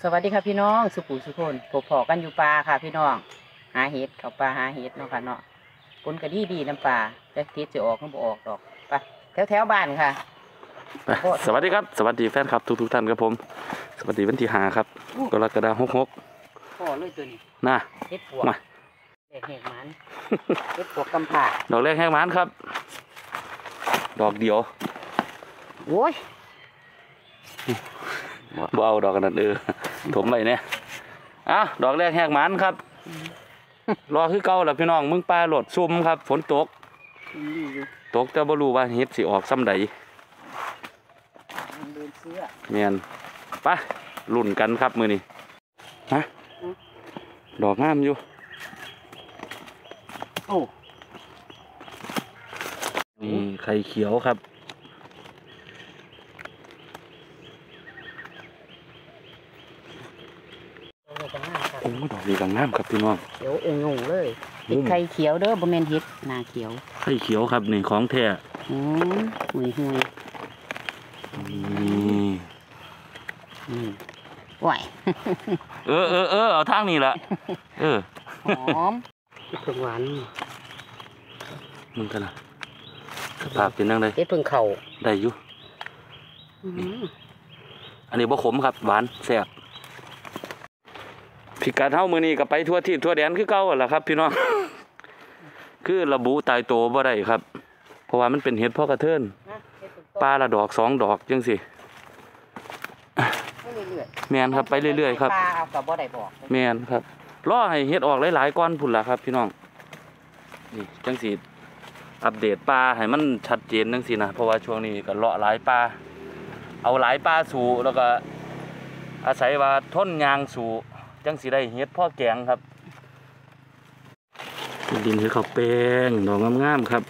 สวัสดีค่ะพี่น้องสุขุสุขคนพบพอกันอยู่ป่าค่ะพี่น้องหาเห็ดเขาป่าหาเห็ดเนาะค่ะเนาะผลก็ดีน้ำป่าแต่เห็ดจะออกก็บ่ออกดอกไปแถวบ้านค่ะสวัสดีครับสวัสดีแฟนครับทุกท่านครับผมสวัสดีวันที่5ครับกรกฎาคม66 พ่อเลยตัวนี้น่ะเห็ดปวกมาแหกมันเห็ดปวกกำผาดอกแรกแหกมันครับดอกเดียวโอ้ยบ่เอาดอกกันนั่นถมไปเนี่ยดอกแรกแหกมันครับรอคือเก่าแล้วพี่น้องมึงปลาโหลดซุ่มครับฝนตกแต่บ่รู้ว่าเห็ดสิออกซ้ำใดเมียนไปลุ่นกันครับมือนี้ฮะดอกงามอยู่นี่ไข่เขียวครับโอ้ดอกดีกังงามครับพี่น้องเขียวงงเลยเป็นไข่เขียวเด้อบ่แม่นเห็ดหน้าเขียวไข่เขียวครับนี่ของแท้หุยไหวเอาทางนี้ละหอมเพิ่งหวานมึงกันนะสภาพเป็นยังไงเพิ่งเข่าได้อยู่อันนี้บ่ขมครับหวานแซ่บพิกัดเท่ามือนี้ก็ไปทั่วที่ทั่วแดนคือเก่าแหละครับพี่น้องคือระบุตายโตบ่ได้ครับเพราะว่ามันเป็นเห็ดพ่อกระเทินปลาละดอก2 ดอกจังสิแมนครับไปเรื่อยๆครับแมนครับรอให้เห็ดออกหลายๆก้อนพุ่นละครับพี่น้องนี่จังสิอัปเดตปลาให้มันชัดเจนจังสินะเพราะว่าช่วงนี้ก็เลาะหลายปลาเอาหลายปลาสู่แล้วก็อาศัยว่าทนยางสู่จังสิได้เห็ดพ่อแกงครับดินเห็ดข้าวแป้งดอกงามๆครับ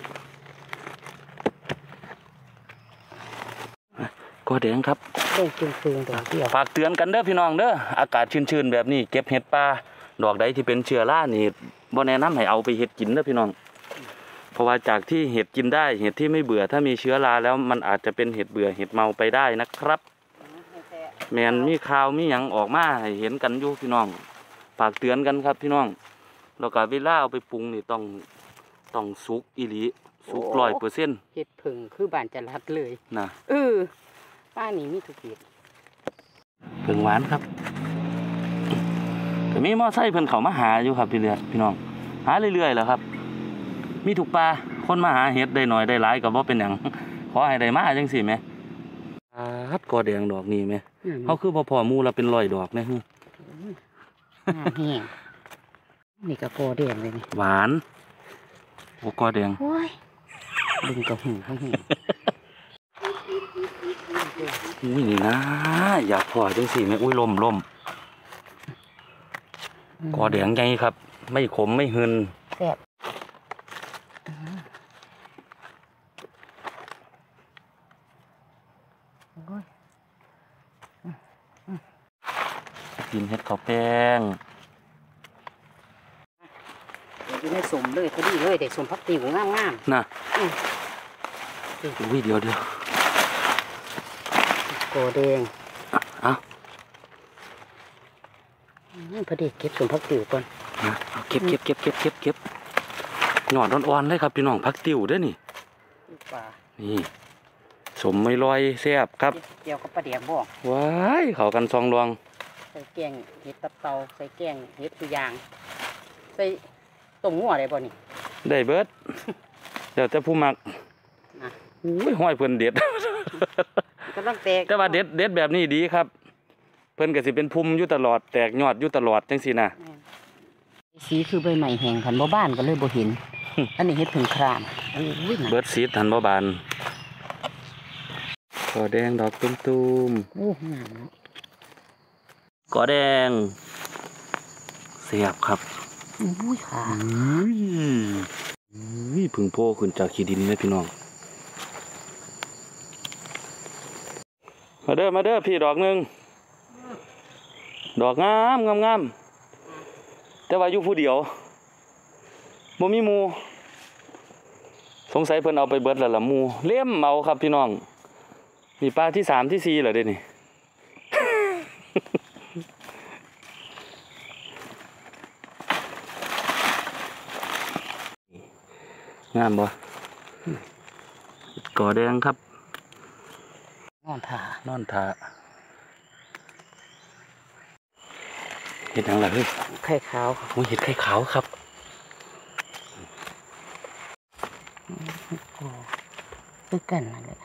ก็แดงครับฝากเตือนกันเด้อพี่น้องเด้ออากาศชื้นๆแบบนี้เก็บเห็ดป่าดอกใดที่เป็นเชื้อรานี่บ่แนะนำให้เอาไปเห็ดกินเด้อพี่น้องเพราะว่าจากที่เห็ดกินได้เห็ดที่ไม่เบื่อถ้ามีเชื้อราแล้วมันอาจจะเป็นเห็ดเบื่อเห็ดเมาไปได้นะครับแมนมีข่าวมีหยังออกมาให้เห็นกันอยู่พี่น้องฝากเตือนกันครับพี่น้องแล้วก็เวลาเอาไปปรุงนี่ต้องสุกอีหลีสุก100% เห็ดผึ่งคือบ้านจะรัดเลยนะป้านี่มีทุกเห็ดผึ่งหวานครับแต่มีมอไซค์เพิ่นเขามาหาอยู่ครับพี่น้องหาเรื่อยๆแหละครับมีทุกปลาคนมาหาเห็ดได้หน่อยได้หลายก็บ่เป็นหยังขอให้ได้มาจังซี่แหมกอแดงดอกนี้แหมเฮาคือพอหมู่ละเป็น100 ดอกนะแห้งนี่ก็กอแดงเลยนี่หวานโอ้กอแดงโอ้ยดึงกระหูเขาแห้งอุ้ยนี่นะอยากพอจังสี่ไหมอุ้ยลมกอแดงไงครับไม่ขมไม่หืนแซ่บกินเห็ดข้าวแป้งอยู่ในสมเลยพอดีเลยเด็กสมพักติวงามน่ะอุ้ยเดี๋ยวโกแดงพอดีเก็บสมพักติวก่อนเก็บหยอดอ่อนๆเลยครับพี่น้องพักติวด้วยนี่สมไม่ลอยแซ่บครับเกี่ยวกับปลาเดียบบ่ว้ายเขากันซองดวงใส่แกงเห็ดตับเตาใส่แกงเห็ดสุยางใส่ต้มหัวได้บ่นี่ได้เบิดเดี๋ยวจะผู้มักอุ้ยห้อยเพิ่นเด็ดก็ต้องแตกแต่ว่าเด็ดแบบนี้ดีครับเพิ่นก็สิเป็นพุ่มอยู่ตลอดแตกยอดอยู่ตลอดจังซี่นะสีคือใบใหม่แห้งทันบ่บ้านก็เลยบ่เห็นอันนี้เฮ็ดผึ่งครามเบิดซีดทันบ่บานกอแดงดอกตุ้มโอ้งามเนาะกอแดงเสียบครับอุ้ยค่ะผึ่งโพขึ้นจากขี้ดินเลยพี่น้องมาเด้อพี่ดอกนึงดอกงามแต่ว่าอยู่ผู้เดียวบ่มีหมู่สงสัยเพิ่นเอาไปเบิดแล้วล่ะหมู่เลี้ยมเมาครับพี่น้องนี่ปลาที่3ที่4เหรอเด้นี่งามบ่ก่อแดงครับนอนท่าเห็ดหยังล่ะเฮ้ยไข่ขาวโอ้ยเห็ดไข่ขาวครับคือกันนั่นแหละ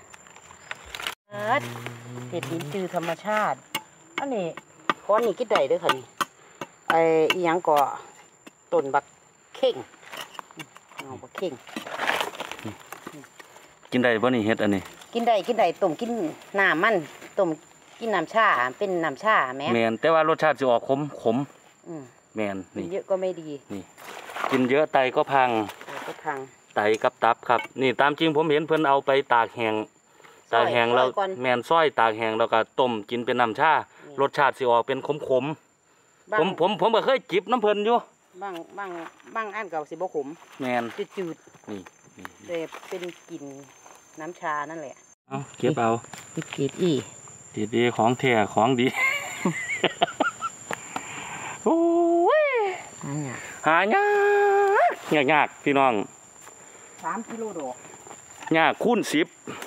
เห็ดดินจือธรรมชาติอันนี้ก้อนนี้กินได้ด้วยค่ะนี่ไอ้อีหยังก็ต้นบักเข่งเอาบักเข่งกินได้ป่ะนี่เห็ดอันนี้กินได้ต้มกินน้ำมันต้มกินน้ำชาเป็นน้ำชาแม่แมนแต่ว่ารสชาติจะออกขมแมนนี่เยอะก็ไม่ดีนี่กินเยอะไตก็พังไตกับตับครับนี่ตามจริงผมเห็นเพิ่นเอาไปตากแห้งแล้วแมนซ้อยตากแห้งแล้วก็ต้มกินเป็นน้ำชารสชาติสิออกเป็นขมผมก็เคยจิบน้ำเพิ่นอยู่บางอันเก่าสิบ่ขมแมนจืดนี่แต่เป็นกลิ่นน้ำชานั่นแหละเอาเก็บเอาเก็บอีดีของแท้ของดีโอ้ยหายากพี่น้อง 3 กิโลดอกยากคูณ10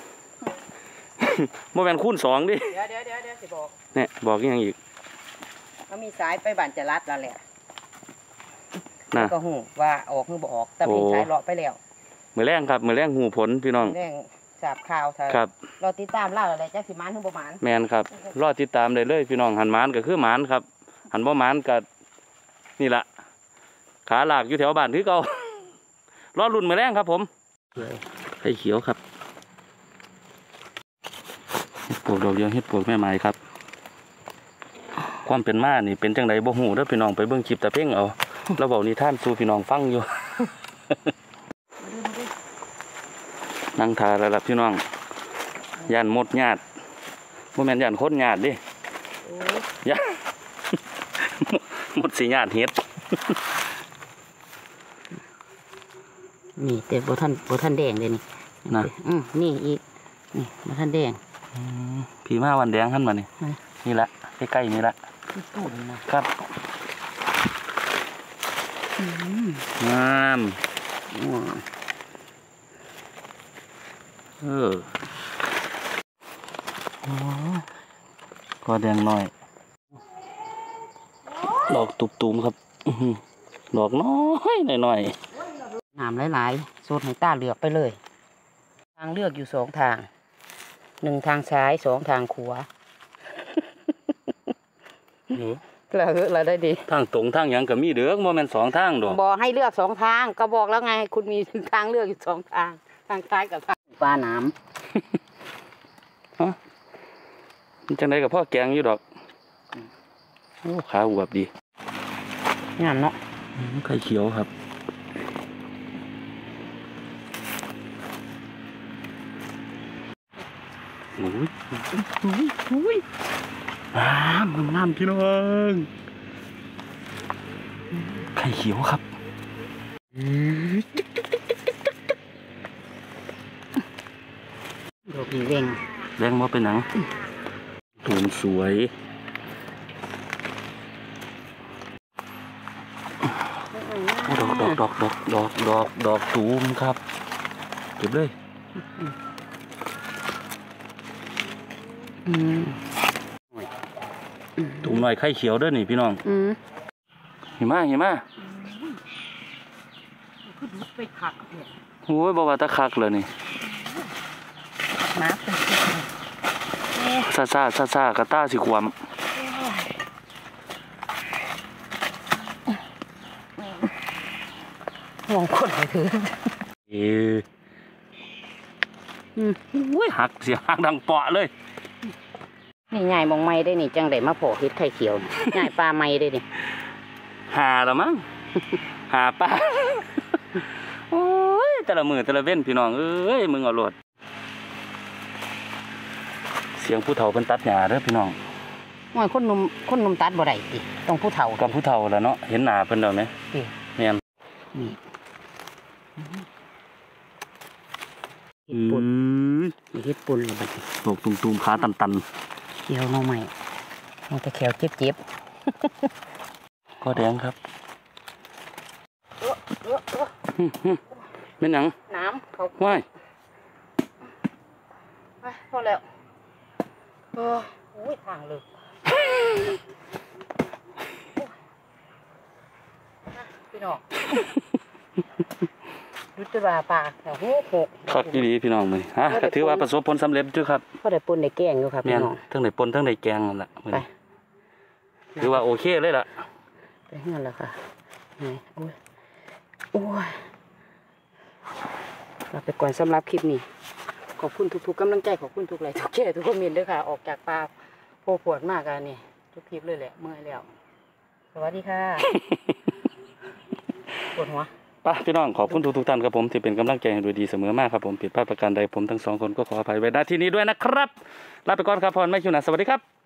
โมแมนคูณ2ดิเดี๋ยวสิบอกเนี่ยบอกยังอีกก็มีสายไปบ้านจะรัดแล้วแหละนะก็หูว่าออกหรือบ่ออกแต่เป็นสายเลาะไปแล้วมือแรงครับมือแรงหูผลพี่น้องแรงสาบข่าวครับเราติดตามเล่าอะไรจ้าสิมานหรือบ่มานแมนครับรอติดตามได้เลยพี่น้องหันมานก็คือหมานครับหันบ่มานก็นี่แหละขาหลากอยู่แถวบ้านที่เก่ารอรุ่นมือแรงครับผมไข่เขียวครับเห็ดปวกดอกเดียวเห็ดปวกแม่ไม้ครับความเป็นมานี่เป็นจังไดบ่ฮู้เด้อพี่น้องไปเบิ่งคลิปตะเพ่งเอาเราเว้านิทานสู่พี่น้องฟังอยู่นั่งทาแล้วล่ะพี่น้องย่านหมดญาติบ่แม่นย่านคนญาติดิย่านหมดสิญาติเฮ็ดนี่แต่บ่ทันแดงเลยนี่นะนี่อีกนี่บ่ทันแดงผีมาวันแดงขึ้นมานี่ละใกล้ๆนี่ละต้นนะครับงามก็แดงน้อยดอกตุ่มๆครับดอกน้อยน้ำหลายๆโซดให้ตาเลือกไปเลยทางเลือกอยู่2 ทาง1 ทางซ้าย2 ทางขวาเราได้ดีทางตรงทางยังก็มีเด้อโมเมนต์2 ทางดอกบอกให้เลือก2 ทางก็บอกแล้วไงคุณมีทางเลือกอยู่2 ทางทางซ้ายกับทางปลาหนามมันจังไดกับพ่อแกงอยู่ดอกโอ้ขาอวบดีงามเนาะไข่เขียวครับน้ำพี่น้องไข่เขียวครับดอกนี้แรงมาเป็นหนังตูมสวยดอกตูมครับเก็บเลยตูมหน่อยไข่เขียวด้วยนี่พี่น้องเห็นไหมไปคักเนี่ยโอ้ยบอกว่าตะคักเลยนี่มาซากระต้าสิความมองคนเลยคือหักเสียหักดังเปาะเลยนี่ง่ายมองไม่ได้นี่จังไดมาโผล่เฮ็ดไข่เขียวง่ายปลาไม่ได้นี่หาละมั้งหาปลาโอ้ยแต่ละมือแต่ละเว้นพี่น้องเอ้ยมึงเอาโลดเสียงผู้เฒ่าเป็นตัดหญ้าเด้อพี่น้องง่ายคนหนุ่มตัดบ่ได้ติต้องผู้เฒ่ากับผู้เฒ่าแล้วเนาะเห็นหน้าเพิ่นแล้วไหมเนี่ยนี่เฮ็ดปุ่นเลยบัดนี้ตกตุ่มๆขาตันเขียวหน่อไม้มันจะแขวเจ็บก็แดงครับเป็นหยังน้ำเขาว่ายไปพอแล้วโอ้ยทางเลยพี่น้องยุติบาปากแถวหกครับดีพี่น้องเลยฮะก็ถือว่าประสบผลสำเร็จด้วยครับพอได้ปนได้แกงอยู่ครับพี่น้องทั้งได้ปนทั้งได้แกงนั่นแหละถือว่าโอเคเลยล่ะไปเงินแล้วค่ะโอ้ยลาไปก่อนสำหรับคลิปนี้ขอบคุณทุกกำลังใจขอบคุณทุกไลค์ทุกแชร์ทุกคอมเมนต์ด้วยค่ะออกจากปลาโผล่ปวดมากกันนี่ทุกคลิปเลยแหละเมื่อยแล้วสวัสดีค่ะปวดหัวป่ะพี่น้องขอบคุณทุกท่านครับผมที่เป็นกำลังใจให้ดูดีเสมอมากครับผมผิดพลาดประการใดผมทั้งสองคนก็ขออภัยไว้ณที่นี้ด้วยนะครับลาไปก่อนครับพรไม่คิวนะสวัสดีครับ